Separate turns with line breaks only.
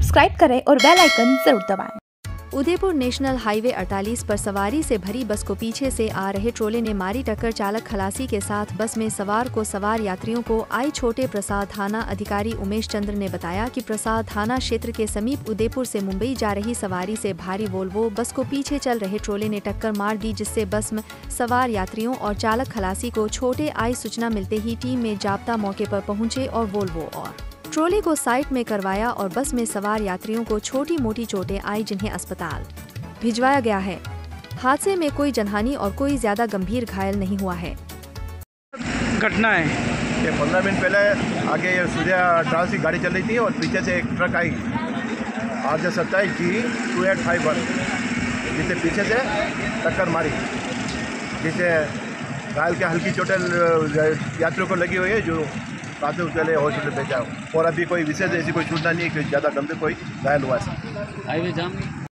Subscribe करें और bell icon जरूर दबाएं।
उदयपुर नेशनल हाईवे 48 पर सवारी से भरी बस को पीछे से आ रहे ट्रोले ने मारी टक्कर। चालक खलासी के साथ बस में सवार यात्रियों को आई। छोटे प्रसाद थाना अधिकारी उमेश चंद्र ने बताया कि प्रसाद थाना क्षेत्र के समीप उदयपुर से मुंबई जा रही सवारी से भारी वोल्वो बस को पीछे चल रहे ट्रोले ने टक्कर मार दी, जिससे बस में सवार यात्रियों और चालक खलासी को छोटे आई। सूचना मिलते ही टीम में जाब्ता मौके पर पहुंचे और वोल्वो और ट्रोले को साइड में करवाया और बस में सवार यात्रियों को छोटी मोटी चोटें आई, जिन्हें अस्पताल भिजवाया गया है। हादसे में कोई जनहानि और कोई ज्यादा गंभीर घायल नहीं हुआ है।
घटना है
ये 15 मिनट पहले आगे सूर्या ट्रांस की गाड़ी चल रही थी और पीछे से एक ट्रक आई RJ27 G2851, जिसे पीछे से टक्कर मारी, जिसे घायल के हल्की चोटें यात्रियों को लगी हुई है, जो काफी उसके लिए हॉस्पिटल भेजा। और अभी कोई विशेष ऐसी कोई सूचना नहीं है कि ज़्यादा गंभीर कोई घायल हुआ है।
हाईवे जाम